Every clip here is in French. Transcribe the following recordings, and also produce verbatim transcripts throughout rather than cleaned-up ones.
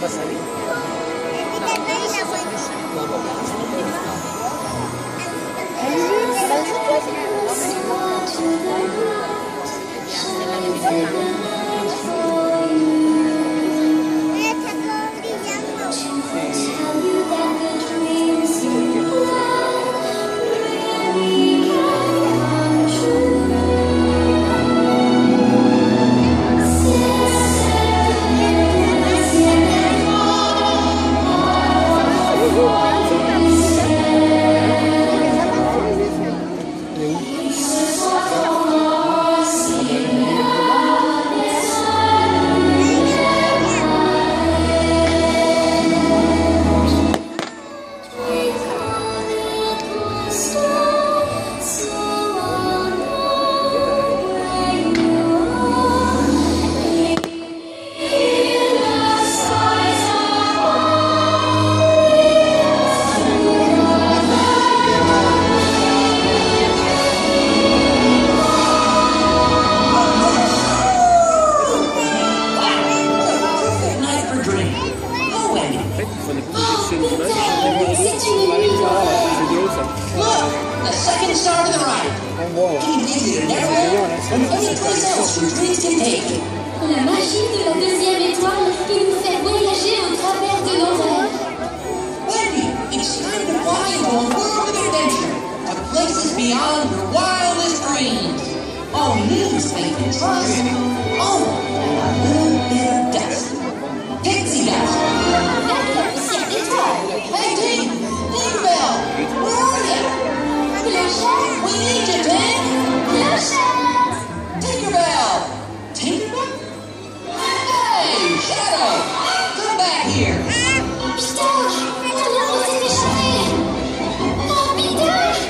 La magie de la deuxième étoile qui nous fait voyager au travers de nos rêves. Wendy, it's time to fly into a world of adventure, to places beyond your wildest dreams. All news faith and trust. Oh, and a little bit of dust. Pixie dust. Deuxième étoile. Hey, Dink! Tinkerbell! Where are you? Clochette. We need you, Dink! Clochette. Tinkerbell! Tinkerbell? Hey, Shadow! Come back here! Peter, ton arbre s'est échappé. Oh, Peter.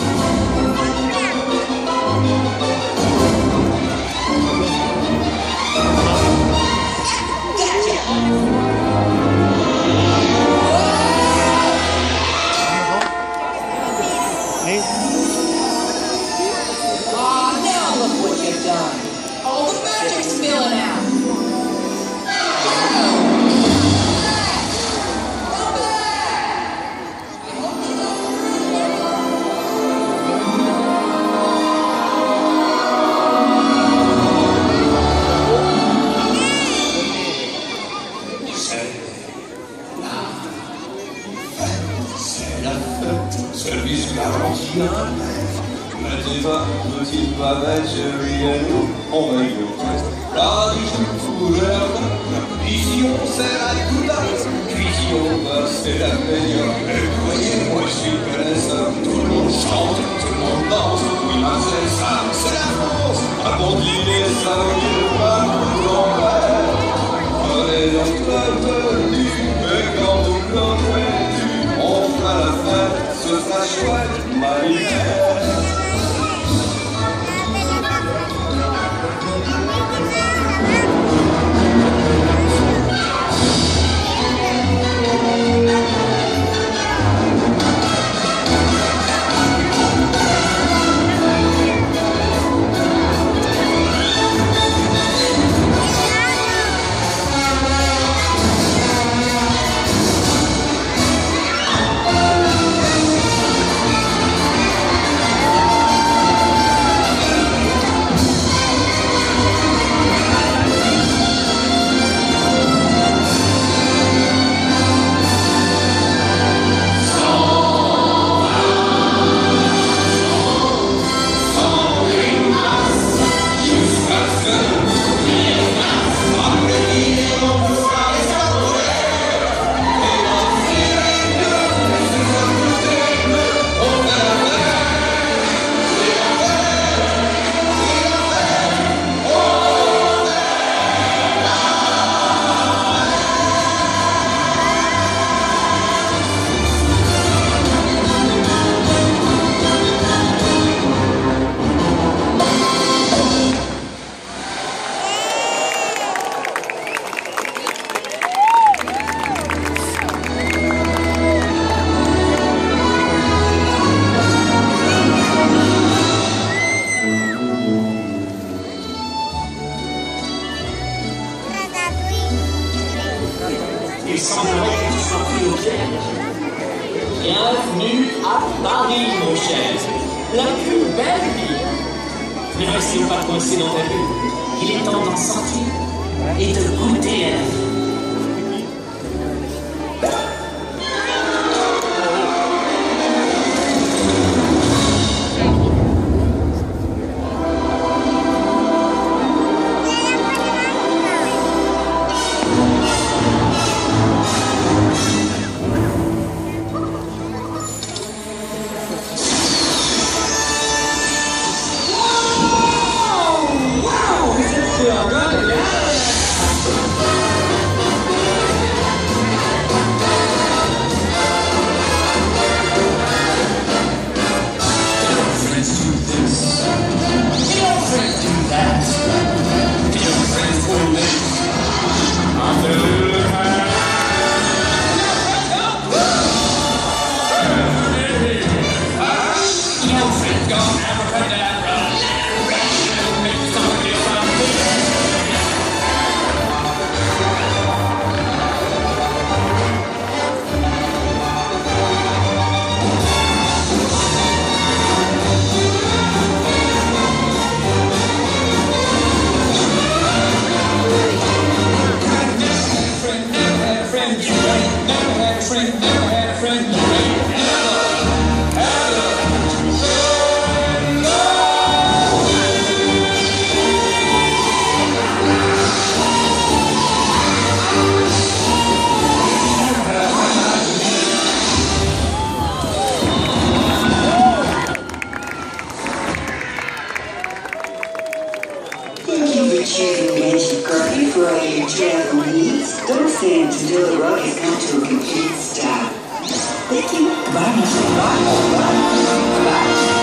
Ah, now look what you've done! All the magic's spilling out! Service garanti. Petit pas, petit pas, chérie, on va y go. La couleur, ici on sert à l'écoute, puis on va, c'est la meilleure. Et voyez-moi, je suis connaisseur, tout le monde chante, tout le monde danse, oui, ma c'est ça, c'est la France. Un bon dîner, ça veut dire pas tout en vrai. Prenez donc le venu, et quand vous l'aurez dû, on fera la fête, ce sera chouette, magnifique. Il semblerait que tu sois pris au piège. Bienvenue à Paris, mon cher. La plus belle ville. Ne restons pas coincés dans ta bulle. Il est temps d'en sortir et de goûter à la vie. Don't stand until the road has come to a complete stop. Thank you. Bye. Bye. Bye. Bye.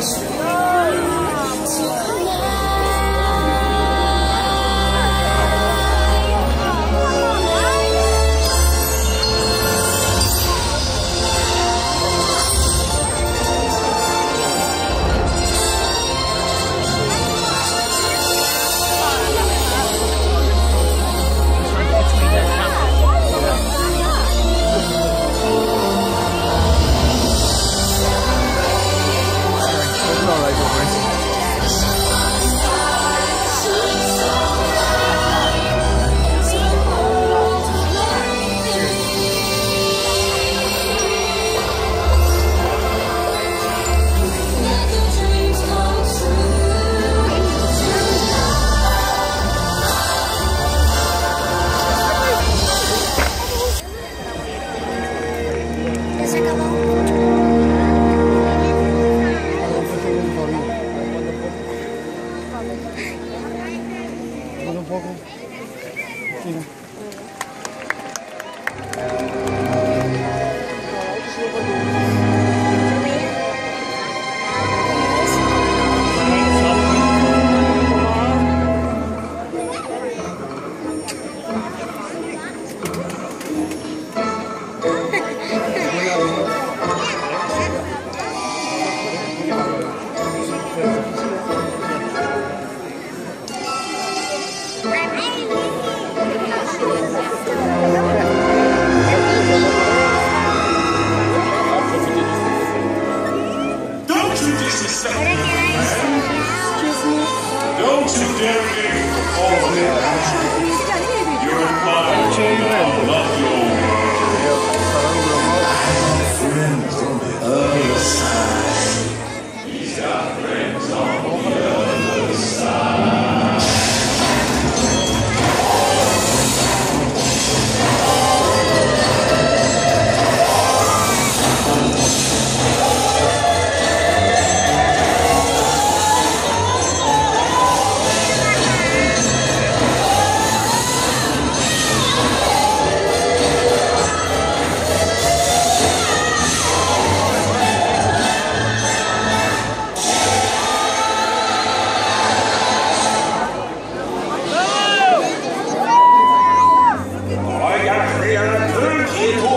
Regarde, il y a un truc qui est trop